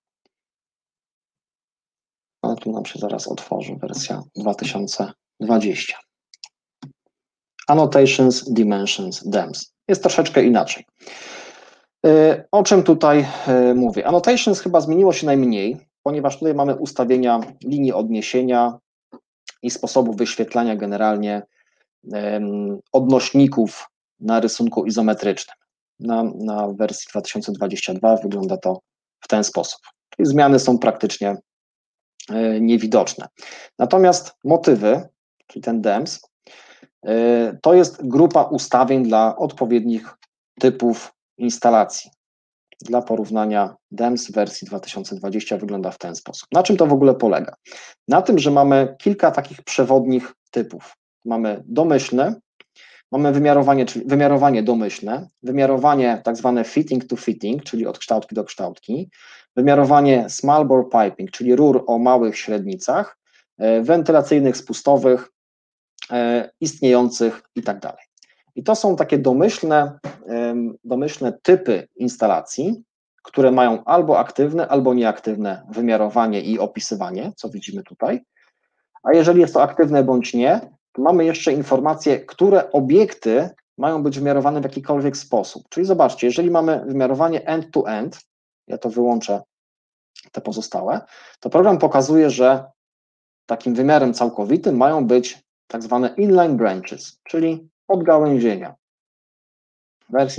A tu nam się zaraz otworzy wersja 2020. Annotations, Dimensions, DEMS. Jest troszeczkę inaczej. O czym tutaj mówię? Annotations chyba zmieniło się najmniej, ponieważ tutaj mamy ustawienia linii odniesienia i sposobów wyświetlania generalnie odnośników na rysunku izometrycznym. Na wersji 2022 wygląda to w ten sposób. Czyli zmiany są praktycznie niewidoczne. Natomiast motywy, czyli ten DEMS, to jest grupa ustawień dla odpowiednich typów instalacji. Dla porównania DEMS w wersji 2020 wygląda w ten sposób. Na czym to w ogóle polega? Na tym, że mamy kilka takich przewodnich typów. Mamy domyślny, mamy wymiarowanie, czyli wymiarowanie domyślne, wymiarowanie tak zwane fitting to fitting, czyli od kształtki do kształtki, wymiarowanie small bore piping, czyli rur o małych średnicach, wentylacyjnych, spustowych, istniejących i tak dalej. I to są takie domyślne typy instalacji, które mają albo aktywne, albo nieaktywne wymiarowanie i opisywanie, co widzimy tutaj. A jeżeli jest to aktywne bądź nie, to mamy jeszcze informacje, które obiekty mają być wymiarowane w jakikolwiek sposób. Czyli zobaczcie, jeżeli mamy wymiarowanie end-to-end, ja to wyłączę, te pozostałe, to program pokazuje, że takim wymiarem całkowitym mają być tak zwane inline branches, czyli odgałęzienia. W wersji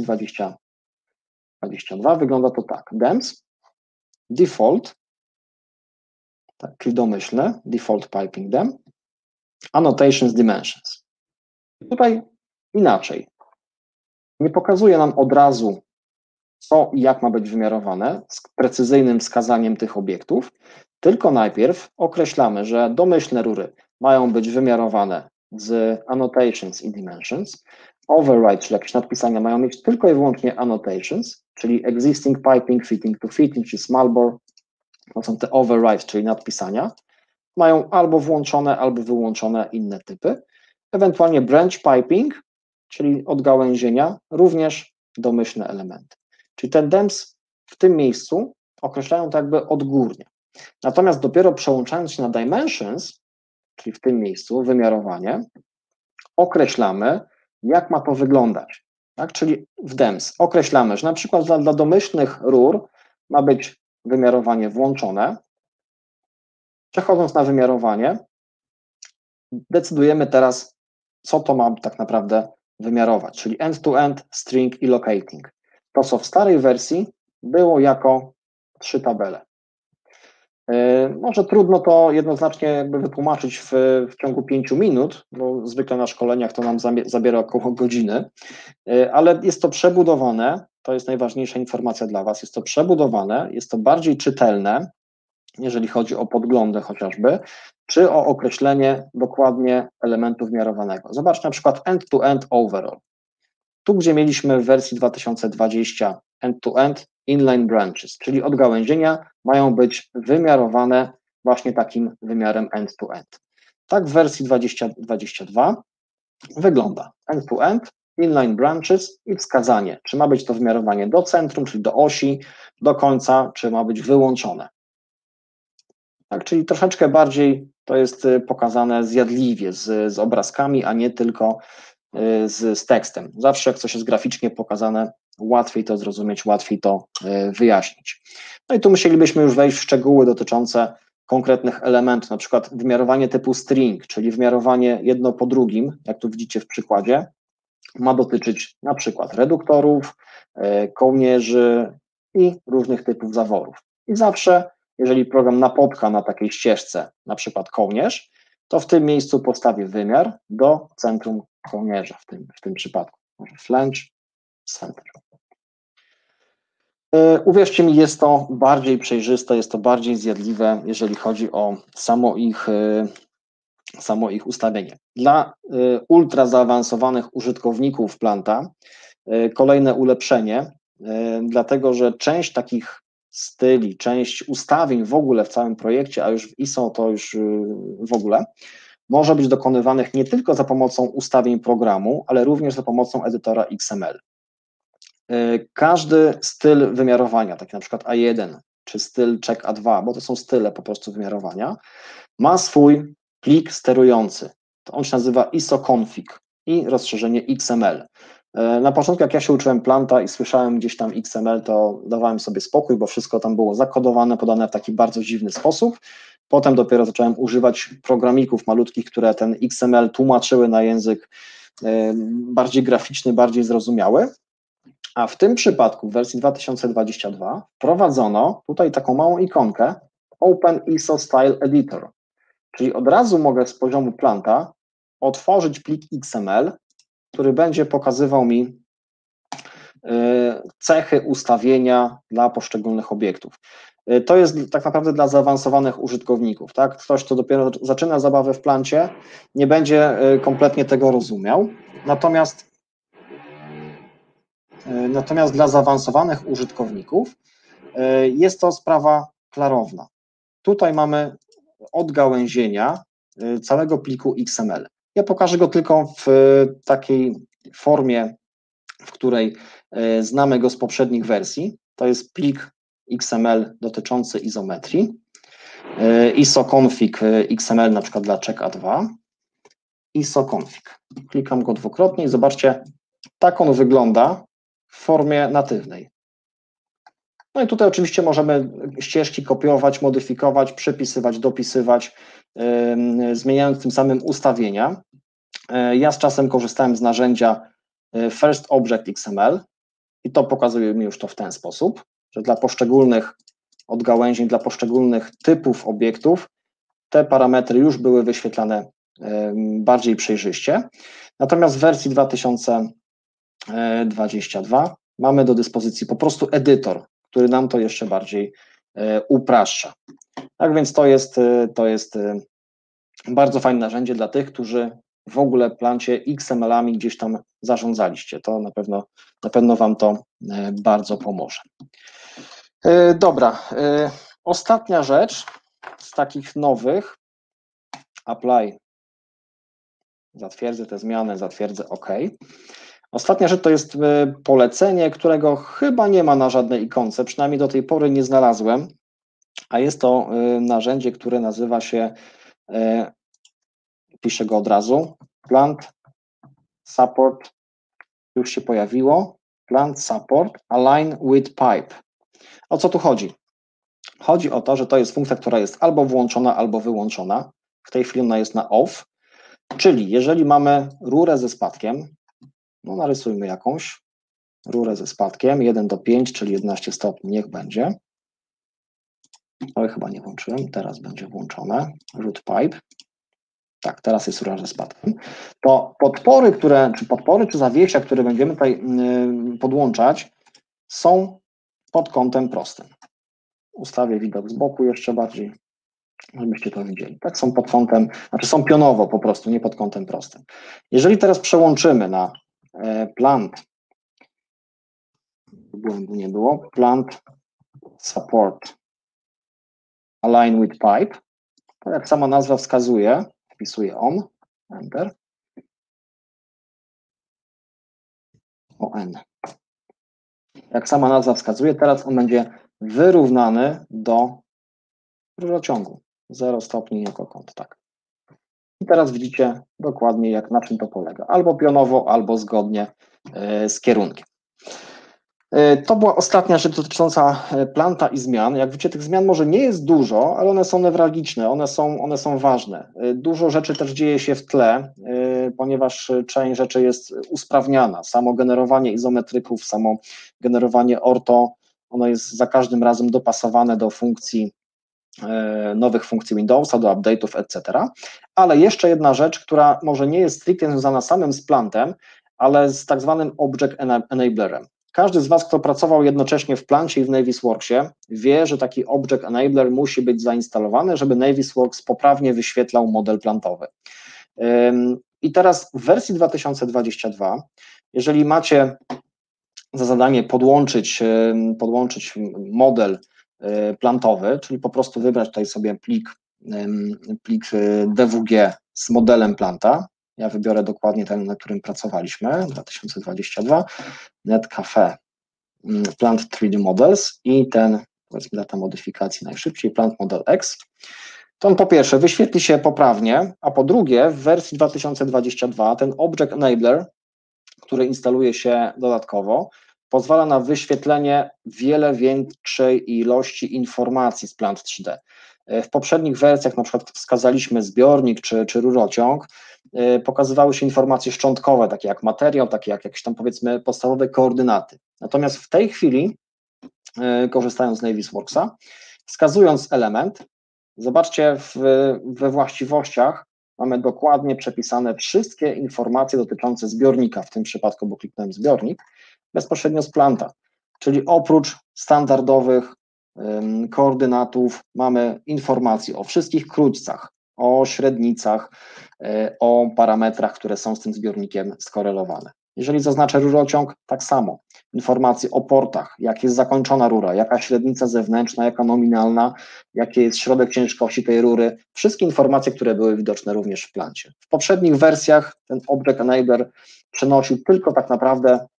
2022 wygląda to tak. DEMS, default, tak, czyli domyślne, default piping DEM, annotations, dimensions. Tutaj inaczej. Nie pokazuje nam od razu, co i jak ma być wymiarowane z precyzyjnym wskazaniem tych obiektów, tylko najpierw określamy, że domyślne rury mają być wymiarowane z annotations i dimensions, override, czyli jakieś nadpisania mają mieć tylko i wyłącznie annotations, czyli existing piping, fitting to fitting, czy small bore, to są te override, czyli nadpisania, mają albo włączone, albo wyłączone inne typy, ewentualnie branch piping, czyli odgałęzienia, również domyślne elementy. Czyli ten DEMS w tym miejscu określają to jakby odgórnie. Natomiast dopiero przełączając się na dimensions, czyli w tym miejscu wymiarowanie, określamy, jak ma to wyglądać. Tak? Czyli w DEMS określamy, że na przykład dla domyślnych rur ma być wymiarowanie włączone. Przechodząc na wymiarowanie, decydujemy teraz, co to ma tak naprawdę wymiarować, czyli end-to-end, string i locating. To, co w starej wersji było jako 3 tabele. Może trudno to jednoznacznie jakby wytłumaczyć w ciągu 5 minut, bo zwykle na szkoleniach to nam zabiera około godziny, ale jest to przebudowane, to jest najważniejsza informacja dla Was, jest to przebudowane, jest to bardziej czytelne, jeżeli chodzi o podglądy chociażby, czy o określenie dokładnie elementu wymiarowanego. Zobacz na przykład end-to-end overall. Tu, gdzie mieliśmy w wersji 2020 end-to-end inline branches, czyli odgałęzienia mają być wymiarowane właśnie takim wymiarem end-to-end. Tak w wersji 2022 wygląda end-to-end, inline branches i wskazanie, czy ma być to wymiarowanie do centrum, czyli do osi, do końca, czy ma być wyłączone. Tak, czyli troszeczkę bardziej to jest pokazane zjadliwie, z obrazkami, a nie tylko z tekstem. Zawsze jak coś jest graficznie pokazane, łatwiej to zrozumieć, łatwiej to wyjaśnić. No i tu musielibyśmy już wejść w szczegóły dotyczące konkretnych elementów, na przykład wymiarowanie typu string, czyli wymiarowanie jedno po drugim, jak tu widzicie w przykładzie, ma dotyczyć na przykład reduktorów, kołnierzy i różnych typów zaworów. I zawsze, jeżeli program napotka na takiej ścieżce, na przykład kołnierz, to w tym miejscu postawię wymiar do centrum kołnierza, w tym przypadku. Flange, center. Uwierzcie mi, jest to bardziej przejrzyste, jest to bardziej zjadliwe, jeżeli chodzi o samo ich ustawienie. Dla ultra zaawansowanych użytkowników Planta kolejne ulepszenie, dlatego że część takich styli, część ustawień w ogóle w całym projekcie, a już w ISO to już w ogóle, może być dokonywanych nie tylko za pomocą ustawień programu, ale również za pomocą edytora XML. Każdy styl wymiarowania, taki na przykład A1 czy styl check A2, bo to są style po prostu wymiarowania, ma swój plik sterujący. To on się nazywa ISO-config i rozszerzenie XML. Na początku, jak ja się uczyłem Planta i słyszałem gdzieś tam XML, to dawałem sobie spokój, bo wszystko tam było zakodowane, podane w taki bardzo dziwny sposób. Potem dopiero zacząłem używać programików malutkich, które ten XML tłumaczyły na język bardziej graficzny, bardziej zrozumiały. A w tym przypadku w wersji 2022 wprowadzono tutaj taką małą ikonkę Open ISO Style Editor, czyli od razu mogę z poziomu Planta otworzyć plik XML, który będzie pokazywał mi cechy ustawienia dla poszczególnych obiektów. To jest tak naprawdę dla zaawansowanych użytkowników, tak? Ktoś, kto dopiero zaczyna zabawę w Plancie, nie będzie kompletnie tego rozumiał, natomiast dla zaawansowanych użytkowników jest to sprawa klarowna. Tutaj mamy odgałęzienia całego pliku XML. Ja pokażę go tylko w takiej formie, w której znamy go z poprzednich wersji. To jest plik XML dotyczący izometrii, ISO-config XML na przykład dla check A2, ISO-config. Klikam go dwukrotnie i zobaczcie, tak on wygląda w formie natywnej. No i tutaj oczywiście możemy ścieżki kopiować, modyfikować, przepisywać, dopisywać, zmieniając tym samym ustawienia. Ja z czasem korzystałem z narzędzia First Object XML i to pokazuje mi już to w ten sposób, że dla poszczególnych odgałęzień, dla poszczególnych typów obiektów te parametry już były wyświetlane bardziej przejrzyście. Natomiast w wersji 2022 mamy do dyspozycji po prostu edytor, który nam to jeszcze bardziej upraszcza. Tak więc to jest bardzo fajne narzędzie dla tych, którzy w ogóle Plancie XML-ami gdzieś tam zarządzaliście. To na pewno Wam to bardzo pomoże. Dobra, ostatnia rzecz z takich nowych, apply, zatwierdzę te zmiany, zatwierdzę OK. Ostatnia rzecz to jest polecenie, którego chyba nie ma na żadnej ikonce, przynajmniej do tej pory nie znalazłem, a jest to narzędzie, które nazywa się, piszę go od razu, Plant Support, już się pojawiło, Plant Support Align with Pipe. O co tu chodzi? Chodzi o to, że to jest funkcja, która jest albo włączona, albo wyłączona. W tej chwili ona jest na off, czyli jeżeli mamy rurę ze spadkiem, no narysujmy jakąś rurę ze spadkiem, 1:5, czyli 11 stopni, niech będzie. To chyba nie włączyłem, teraz będzie włączone, root pipe. Tak, teraz jest rura ze spadkiem. To podpory czy zawiesia, które będziemy tutaj podłączać, są pod kątem prostym. Ustawię widok z boku jeszcze bardziej, żebyście to widzieli. Tak, są pod kątem, znaczy są pionowo po prostu, nie pod kątem prostym. Jeżeli teraz przełączymy na Plant, błędu nie było, Plant Support Align with Pipe, to jak sama nazwa wskazuje, wpisuję on, Enter, ON. Jak sama nazwa wskazuje, teraz on będzie wyrównany do rurociągu. 0 stopni jako kąt, tak. I teraz widzicie dokładnie, na czym to polega. Albo pionowo, albo zgodnie z kierunkiem. To była ostatnia rzecz dotycząca Planta i zmian. Jak widzicie, tych zmian może nie jest dużo, ale one są newralgiczne, one są ważne. Dużo rzeczy też dzieje się w tle. ponieważ część rzeczy jest usprawniana. Samo generowanie izometryków, samo generowanie orto, ono jest za każdym razem dopasowane do funkcji, nowych funkcji Windowsa, do update'ów, etc. Ale jeszcze jedna rzecz, która może nie jest stricte związana samym z plantem, ale z tak zwanym Object Enablerem. Każdy z Was, kto pracował jednocześnie w Plancie i w Navisworksie, wie, że taki Object Enabler musi być zainstalowany, żeby Navisworks poprawnie wyświetlał model plantowy. I teraz w wersji 2022, jeżeli macie za zadanie podłączyć model plantowy, czyli po prostu wybrać tutaj sobie plik DWG z modelem planta. Ja wybiorę dokładnie ten, na którym pracowaliśmy, 2022, Netcafe Plant 3D Models i ten, powiedzmy, data modyfikacji najszybciej, Plant Model X. To on po pierwsze wyświetli się poprawnie, a po drugie w wersji 2022 ten Object Enabler, który instaluje się dodatkowo, pozwala na wyświetlenie wiele większej ilości informacji z Plant 3D. W poprzednich wersjach na przykład wskazaliśmy zbiornik czy rurociąg, pokazywały się informacje szczątkowe, takie jak materiał, takie jak jakieś tam, powiedzmy, podstawowe koordynaty. Natomiast w tej chwili, korzystając z Navisworksa, wskazując element, zobaczcie, we właściwościach mamy dokładnie przepisane wszystkie informacje dotyczące zbiornika, w tym przypadku, bo kliknąłem zbiornik, bezpośrednio z planta, czyli oprócz standardowych koordynatów mamy informacje o wszystkich krótcach, o średnicach, o parametrach, które są z tym zbiornikiem skorelowane. Jeżeli zaznaczę rurociąg, tak samo. Informacje o portach, jak jest zakończona rura, jaka średnica zewnętrzna, jaka nominalna, jaki jest środek ciężkości tej rury. Wszystkie informacje, które były widoczne również w plancie. W poprzednich wersjach ten Object Enabler przenosił tylko tak naprawdę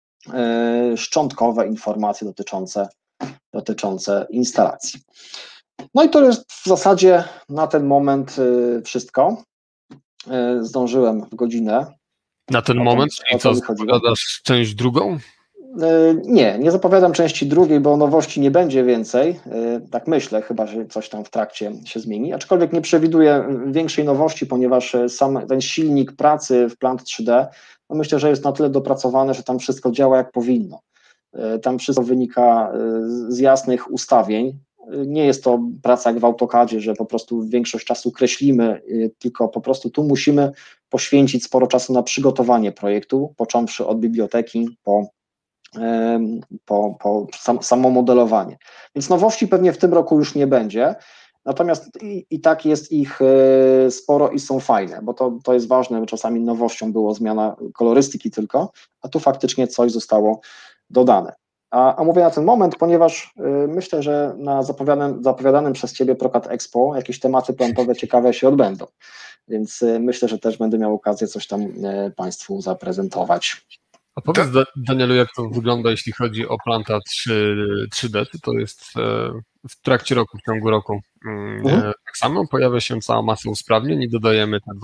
szczątkowe informacje dotyczące instalacji. No i to jest w zasadzie na ten moment wszystko. Zdążyłem w godzinę. Na ten moment? I co, zapowiadasz część drugą? Nie zapowiadam części drugiej, bo nowości nie będzie więcej, tak myślę, chyba że coś tam w trakcie się zmieni, aczkolwiek nie przewiduję większej nowości, ponieważ sam ten silnik pracy w Plant 3D, no myślę, że jest na tyle dopracowany, że tam wszystko działa jak powinno. Tam wszystko wynika z jasnych ustawień. Nie jest to praca jak w AutoCADzie, że po prostu większość czasu kreślimy, tylko po prostu tu musimy poświęcić sporo czasu na przygotowanie projektu, począwszy od biblioteki po samo modelowanie. Więc nowości pewnie w tym roku już nie będzie, natomiast i tak jest ich sporo i są fajne, bo to jest ważne, bo czasami nowością było zmiana kolorystyki tylko, a tu faktycznie coś zostało dodane. A mówię na ten moment, ponieważ myślę, że na zapowiadanym przez Ciebie ProCAD Expo jakieś tematy plantowe ciekawe się odbędą, więc myślę, że też będę miał okazję coś tam Państwu zaprezentować. A powiedz, Danielu, jak to wygląda, jeśli chodzi o planta 3D, czy to jest w trakcie roku, w ciągu roku tak samo? Pojawia się cała masa usprawnień i dodajemy te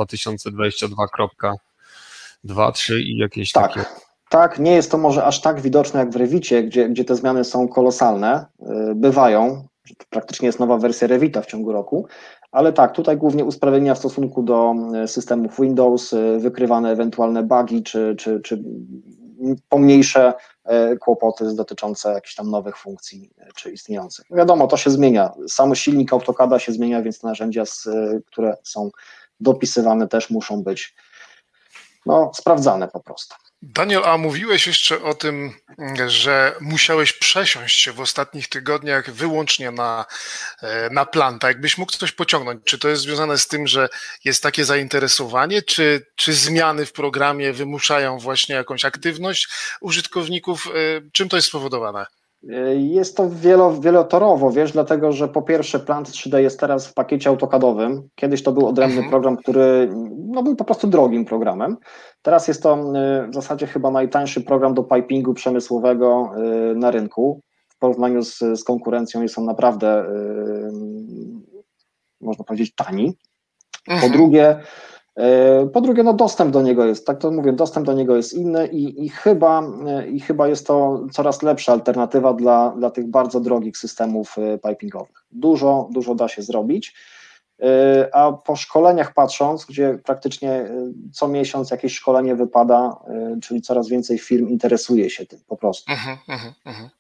2022.2, 3 i jakieś takie... Tak, nie jest to może aż tak widoczne jak w Revicie, gdzie te zmiany są kolosalne, bywają, praktycznie jest nowa wersja Revita w ciągu roku, ale tak, tutaj głównie usprawnienia w stosunku do systemów Windows, wykrywane ewentualne bugi, czy pomniejsze kłopoty dotyczące jakichś tam nowych funkcji, czy istniejących. Wiadomo, to się zmienia, sam silnik AutoCADa się zmienia, więc narzędzia, które są dopisywane, też muszą być sprawdzane po prostu. Daniel, a mówiłeś jeszcze o tym, że musiałeś przesiąść się w ostatnich tygodniach wyłącznie na planta. Jakbyś mógł coś pociągnąć, czy to jest związane z tym, że jest takie zainteresowanie, czy zmiany w programie wymuszają właśnie jakąś aktywność użytkowników? Czym to jest spowodowane? Jest to wielotorowo, wiesz, dlatego że po pierwsze Plant 3D jest teraz w pakiecie AutoCADowym. Kiedyś to był odrębny program, który był po prostu drogim programem. Teraz jest to w zasadzie chyba najtańszy program do pipingu przemysłowego na rynku. W porównaniu z konkurencją jest on naprawdę, można powiedzieć, tani. Po drugie, dostęp do niego jest, tak to mówię, dostęp do niego jest inny i chyba jest to coraz lepsza alternatywa dla tych bardzo drogich systemów pipingowych. Dużo da się zrobić. a po szkoleniach patrząc, gdzie praktycznie co miesiąc jakieś szkolenie wypada, czyli coraz więcej firm interesuje się tym po prostu.